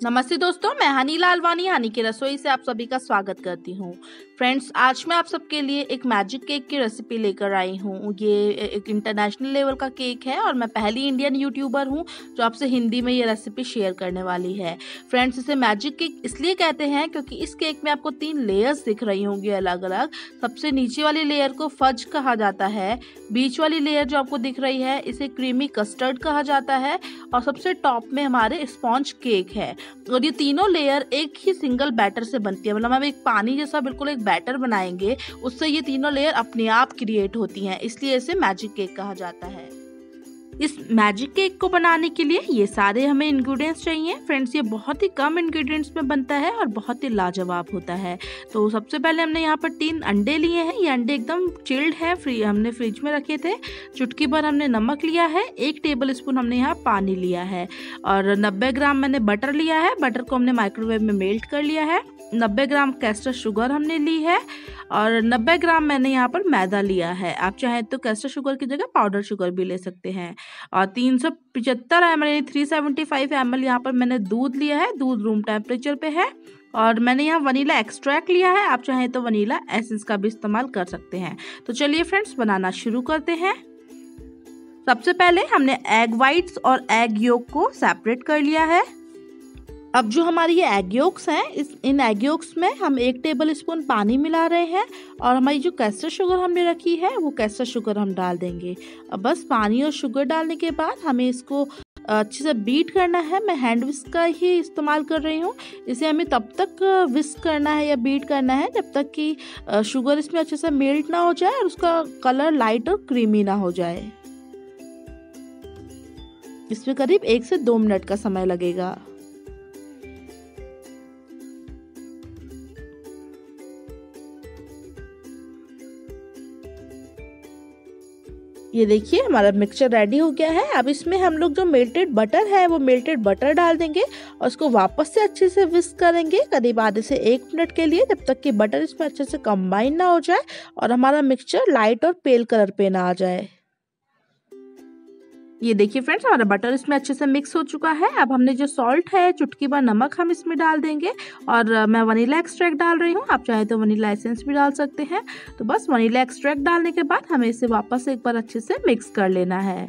नमस्ते दोस्तों, मैं हनी लालवानी हनी की रसोई से आप सभी का स्वागत करती हूँ। फ्रेंड्स, आज मैं आप सबके लिए एक मैजिक केक की रेसिपी लेकर आई हूँ। ये एक इंटरनेशनल लेवल का केक है और मैं पहली इंडियन यूट्यूबर हूँ जो आपसे हिंदी में ये रेसिपी शेयर करने वाली है। फ्रेंड्स, इसे मैजिक केक इसलिए कहते हैं क्योंकि इस केक में आपको 3 लेयर्स दिख रही होंगी अलग अलग। सबसे नीचे वाली लेयर को फज कहा जाता है, बीच वाली लेयर जो आपको दिख रही है इसे क्रीमी कस्टर्ड कहा जाता है और सबसे टॉप में हमारे स्पॉन्ज केक है। और ये तीनों लेयर एक ही सिंगल बैटर से बनती है, मतलब हम एक पानी जैसा बिल्कुल एक बैटर बनाएंगे, उससे ये तीनों लेयर अपने आप क्रिएट होती हैं, इसलिए इसे मैजिक केक कहा जाता है। इस मैजिक केक को बनाने के लिए ये सारे हमें इंग्रेडिएंट्स चाहिए। फ्रेंड्स, ये बहुत ही कम इंग्रेडिएंट्स में बनता है और बहुत ही लाजवाब होता है। तो सबसे पहले हमने यहाँ पर 3 अंडे लिए हैं। ये अंडे एकदम चिल्ड है, हमने फ्रिज में रखे थे। चुटकी भर हमने नमक लिया है, 1 टेबल स्पून हमने यहाँ पानी लिया है और 90 ग्राम मैंने बटर लिया है। बटर को हमने माइक्रोवेव में मेल्ट कर लिया है। 90 ग्राम कैस्टर्ड शुगर हमने ली है और 90 ग्राम मैंने यहाँ पर मैदा लिया है। आप चाहे तो कैस्टर्ड शुगर की जगह पाउडर शुगर भी ले सकते हैं। और 375 ml 375 ml यहाँ पर मैंने दूध लिया है। दूध रूम टेम्परेचर पे है और मैंने यहाँ वनीला एक्सट्रैक्ट लिया है। आप चाहे तो वनीला एसेंस का भी इस्तेमाल कर सकते हैं। तो चलिए फ्रेंड्स, बनाना शुरू करते हैं। सबसे पहले हमने एग वाइट्स और एग योक को सेपरेट कर लिया है। अब जो हमारी ये एग योक्स हैं, इन एग योक्स में हम 1 टेबल स्पून पानी मिला रहे हैं और हमारी जो कैस्टर शुगर हमने रखी है वो कैस्टर शुगर हम डाल देंगे। अब बस पानी और शुगर डालने के बाद हमें इसको अच्छे से बीट करना है। मैं हैंड विस्क का ही इस्तेमाल कर रही हूँ। इसे हमें तब तक विस्क करना है या बीट करना है जब तक कि शुगर इसमें अच्छे से मेल्ट ना हो जाए और उसका कलर लाइट और क्रीमी ना हो जाए। इसमें करीब 1 से 2 मिनट का समय लगेगा। ये देखिए, हमारा मिक्सचर रेडी हो गया है। अब इसमें हम लोग जो मेल्टेड बटर है वो मेल्टेड बटर डाल देंगे और उसको वापस से अच्छे से विस्क करेंगे करीब आधे से 1 मिनट के लिए, जब तक कि बटर इसमें अच्छे से कंबाइन ना हो जाए और हमारा मिक्सचर लाइट और पेल कलर पे ना आ जाए। ये देखिए फ्रेंड्स, हमारा बटर इसमें अच्छे से मिक्स हो चुका है। अब हमने जो सॉल्ट है, चुटकी भर नमक हम इसमें डाल देंगे और मैं वनीला एक्सट्रैक्ट डाल रही हूँ। आप चाहे तो वनीला एसेंस भी डाल सकते हैं। तो बस वनीला एक्सट्रैक्ट डालने के बाद हमें इसे वापस एक बार अच्छे से मिक्स कर लेना है।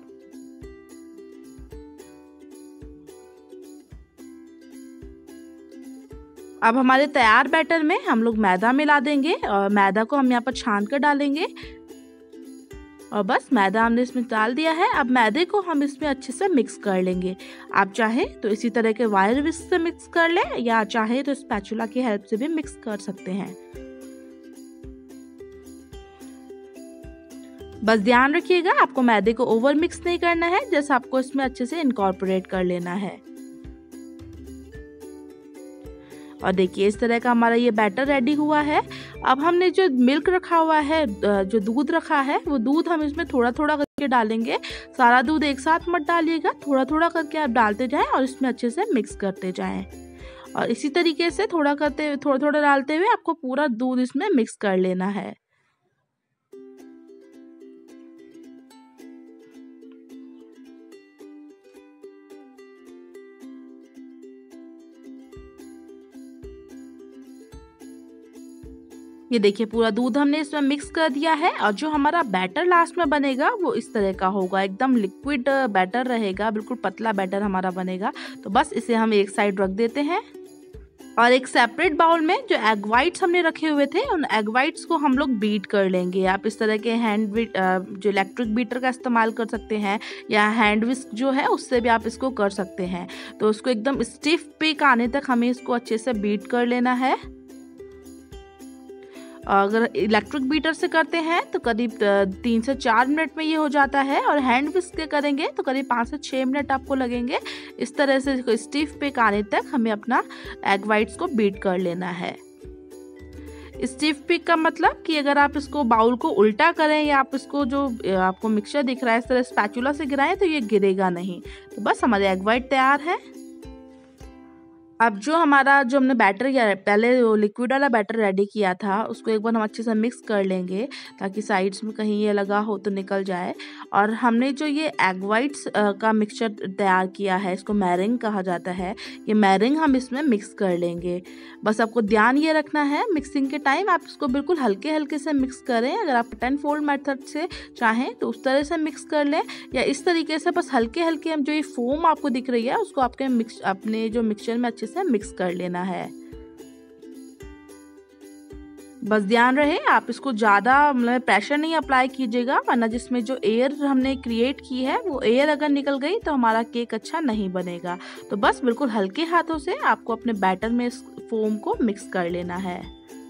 अब हमारे तैयार बैटर में हम लोग मैदा मिला देंगे और मैदा को हम यहाँ पर छान कर डालेंगे और बस मैदा हमने इसमें डाल दिया है। अब मैदे को हम इसमें अच्छे से मिक्स कर लेंगे। आप चाहे तो इसी तरह के वायर विस्क से मिक्स कर लें या चाहे तो स्पैचुला की हेल्प से भी मिक्स कर सकते हैं। बस ध्यान रखिएगा, आपको मैदे को ओवर मिक्स नहीं करना है, जैसे आपको इसमें अच्छे से इनकॉर्पोरेट कर लेना है। और देखिए, इस तरह का हमारा ये बैटर रेडी हुआ है। अब हमने जो मिल्क रखा हुआ है, जो दूध रखा है, वो दूध हम इसमें थोड़ा थोड़ा करके डालेंगे। सारा दूध एक साथ मत डालिएगा, थोड़ा थोड़ा करके आप डालते जाएं और इसमें अच्छे से मिक्स करते जाएं। और इसी तरीके से थोड़ा थोड़ा डालते हुए आपको पूरा दूध इसमें मिक्स कर लेना है। ये देखिए, पूरा दूध हमने इसमें मिक्स कर दिया है और जो हमारा बैटर लास्ट में बनेगा वो इस तरह का होगा। एकदम लिक्विड बैटर रहेगा, बिल्कुल पतला बैटर हमारा बनेगा। तो बस इसे हम एक साइड रख देते हैं और एक सेपरेट बाउल में जो एग वाइट्स हमने रखे हुए थे, उन एग वाइट्स को हम लोग बीट कर लेंगे। आप इस तरह के हैंड बीट, जो इलेक्ट्रिक बीटर का इस्तेमाल कर सकते हैं या हैंड विस्क जो है उससे भी आप इसको कर सकते हैं। तो उसको एकदम स्टिफ पिक आने तक हमें इसको अच्छे से बीट कर लेना है। अगर इलेक्ट्रिक बीटर से करते हैं तो करीब 3 से 4 मिनट में ये हो जाता है और हैंड विस्क के करेंगे तो करीब 5 से 6 मिनट आपको लगेंगे। इस तरह से स्टिफ पिक आने तक हमें अपना एग वाइट्स को बीट कर लेना है। स्टिफ पिक का मतलब कि अगर आप इसको बाउल को उल्टा करें या आप इसको जो आपको मिक्सचर दिख रहा है इस तरह स्पैचुला से गिराएं तो ये गिरेगा नहीं। तो बस हमारे एग वाइट तैयार है। अब जो हमने बैटर या पहले लिक्विड वाला बैटर रेडी किया था उसको एक बार हम अच्छे से मिक्स कर लेंगे ताकि साइड्स में कहीं ये लगा हो तो निकल जाए। और हमने जो ये एग वाइट्स का मिक्सचर तैयार किया है, इसको मैरिंग कहा जाता है, ये मैरिंग हम इसमें मिक्स कर लेंगे। बस आपको ध्यान ये रखना है मिक्सिंग के टाइम आप इसको बिल्कुल हल्के हल्के से मिक्स करें। अगर आप 10 फोल्ड मेथड से चाहें तो उस तरह से मिक्स कर लें, या इस तरीके से बस हल्के हल्के हम जो ये फोम आपको दिख रही है उसको अपने जो मिक्सचर में अच्छे से मिक्स कर लेना है। बस ध्यान रहे आप इसको ज़्यादा मतलब प्रेशर नहीं अप्लाई कीजिएगा, वरना जिसमें जो एयर हमने क्रिएट की है वो एयर अगर निकल गई तो हमारा केक अच्छा नहीं बनेगा। तो बस बिल्कुल हल्के हाथों से आपको अपने बैटर में इस फोम को मिक्स कर लेना है।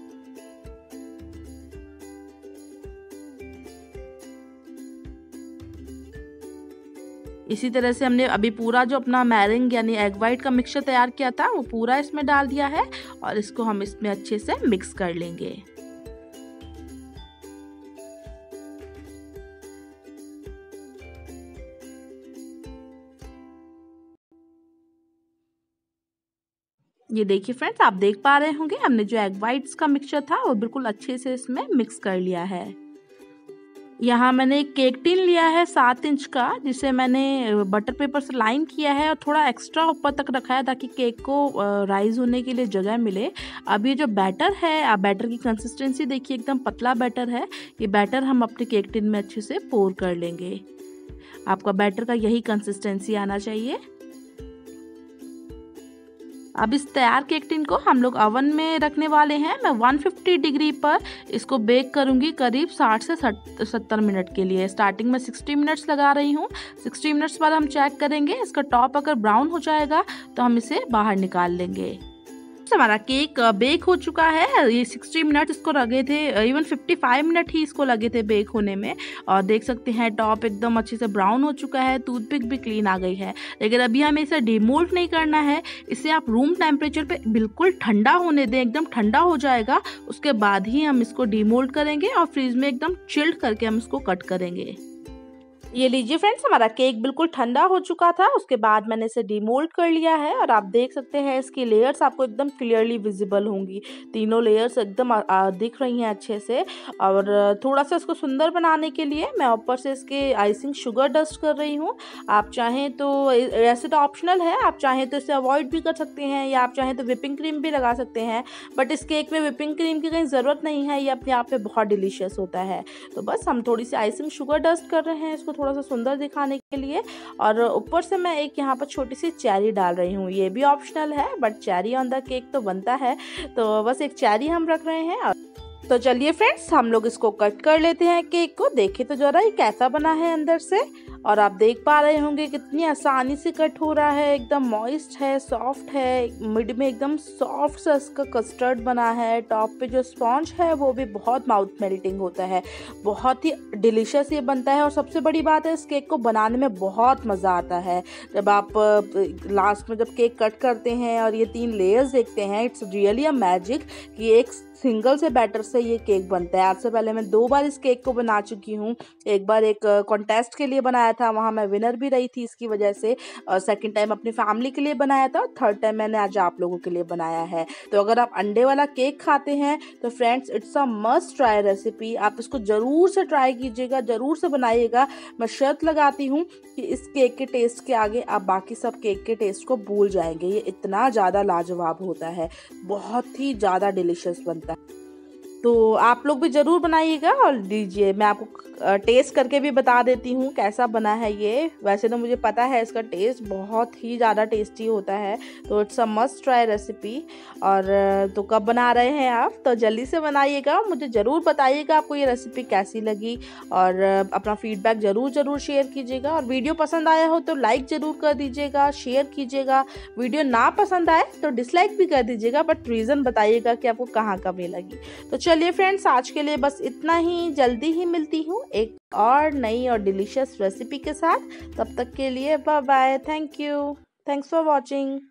इसी तरह से हमने अभी पूरा जो अपना मैरिंग यानी एग वाइट का मिक्सचर तैयार किया था वो पूरा इसमें डाल दिया है और इसको हम इसमें अच्छे से मिक्स कर लेंगे। ये देखिए फ्रेंड्स, आप देख पा रहे होंगे हमने जो एग वाइट्स का मिक्सचर था वो बिल्कुल अच्छे से इसमें मिक्स कर लिया है। यहाँ मैंने एक केक टिन लिया है 7 इंच का, जिसे मैंने बटर पेपर से लाइन किया है और थोड़ा एक्स्ट्रा ऊपर तक रखा है ताकि केक को राइज होने के लिए जगह मिले। अब ये जो बैटर है, आप बैटर की कंसिस्टेंसी देखिए, एकदम पतला बैटर है। ये बैटर हम अपने केक टिन में अच्छे से पोर कर लेंगे। आपका बैटर का यही कंसिस्टेंसी आना चाहिए। अब इस तैयार केक टिन को हम लोग ओवन में रखने वाले हैं। मैं 150 डिग्री पर इसको बेक करूंगी करीब 60 से 70 मिनट के लिए। स्टार्टिंग में 60 मिनट्स लगा रही हूँ। 60 मिनट्स बाद हम चेक करेंगे, इसका टॉप अगर ब्राउन हो जाएगा तो हम इसे बाहर निकाल लेंगे। हमारा केक बेक हो चुका है। ये 60 मिनट इसको लगे थे, इवन 55 मिनट ही इसको लगे थे बेक होने में। और देख सकते हैं टॉप एकदम अच्छे से ब्राउन हो चुका है, टूथपिक भी क्लीन आ गई है। लेकिन अभी हमें इसे डिमोल्ड नहीं करना है, इसे आप रूम टेम्परेचर पे बिल्कुल ठंडा होने दें। एकदम ठंडा हो जाएगा उसके बाद ही हम इसको डिमोल्ड करेंगे और फ्रीज में एकदम चिल्ड करके हम इसको कट करेंगे। ये लीजिए फ्रेंड्स, हमारा केक बिल्कुल ठंडा हो चुका था। उसके बाद मैंने इसे डिमोल्ड कर लिया है और आप देख सकते हैं इसकी लेयर्स आपको एकदम क्लियरली विजिबल होंगी। तीनों लेयर्स एकदम दिख रही हैं अच्छे से। और थोड़ा सा इसको सुंदर बनाने के लिए मैं ऊपर से इसके आइसिंग शुगर डस्ट कर रही हूँ। आप चाहें तो ऐसे तो ऑप्शनल है, आप चाहें तो इसे अवॉइड भी कर सकते हैं, या आप चाहें तो विपिंग क्रीम भी लगा सकते हैं। बट इस केक में विपिंग क्रीम की कहीं ज़रूरत नहीं है, ये अपने आप में बहुत डिलीशियस होता है। तो बस हम थोड़ी सी आइसिंग शुगर डस्ट कर रहे हैं इसको थोड़ा सा सुंदर दिखाने के लिए। और ऊपर से मैं एक यहाँ पर छोटी सी चेरी डाल रही हूँ। ये भी ऑप्शनल है, but cherry on the cake तो बनता है, तो बस एक चेरी हम रख रहे हैं। तो चलिए फ्रेंड्स, हम लोग इसको कट कर लेते हैं केक को। देखिए तो जरा ये कैसा बना है अंदर से। और आप देख पा रहे होंगे कितनी आसानी से कट हो रहा है, एकदम मॉइस्ट है, सॉफ्ट है, मिड में एकदम सॉफ्ट सा इसका कस्टर्ड बना है। टॉप पे जो स्पॉन्ज है वो भी बहुत माउथ मेल्टिंग होता है, बहुत ही डिलीशियस ये बनता है। और सबसे बड़ी बात है, इस केक को बनाने में बहुत मज़ा आता है। जब आप लास्ट में जब केक कट करते हैं और ये 3 लेयर्स देखते हैं, इट्स रियली अ मैजिक कि एक सिंगल से बैटर से ये केक बनता है। आज से पहले मैं 2 बार इस केक को बना चुकी हूँ। एक बार एक कॉन्टेस्ट के लिए बनाया था, वहाँ मैं विनर भी रही थी इसकी वजह से। और सेकंड टाइम अपनी फैमिली के लिए बनाया था, और थर्ड टाइम मैंने आज आप लोगों के लिए बनाया है। तो अगर आप अंडे वाला केक खाते हैं तो friends, it's a must try recipe. आप इसको ज़रूर से ट्राई कीजिएगा, ज़रूर से बनाइएगा। मैं शर्त लगाती हूँ कि इस केक के टेस्ट के आगे आप बाकी सब केक के टेस्ट को भूल जाएंगे। ये इतना ज़्यादा लाजवाब होता है, बहुत ही ज़्यादा डिलीशियस बनता है। तो आप लोग भी ज़रूर बनाइएगा। और लीजिए, मैं आपको टेस्ट करके भी बता देती हूँ कैसा बना है ये। वैसे तो मुझे पता है इसका टेस्ट बहुत ही ज़्यादा टेस्टी होता है, तो it's a must try recipe. और तो कब बना रहे हैं आप, तो जल्दी से बनाइएगा, मुझे ज़रूर बताइएगा आपको ये रेसिपी कैसी लगी। और अपना फीडबैक ज़रूर शेयर कीजिएगा। और वीडियो पसंद आया हो तो लाइक ज़रूर कर दीजिएगा, शेयर कीजिएगा। वीडियो ना पसंद आए तो डिसलाइक भी कर दीजिएगा, बट रीज़न बताइएगा कि आपको कहाँ कमी लगी। तो चलिए फ्रेंड्स, आज के लिए बस इतना ही। जल्दी ही मिलती हूँ एक और नई और डिलीशियस रेसिपी के साथ। तब तक के लिए bye bye. Thank you, thanks for watching.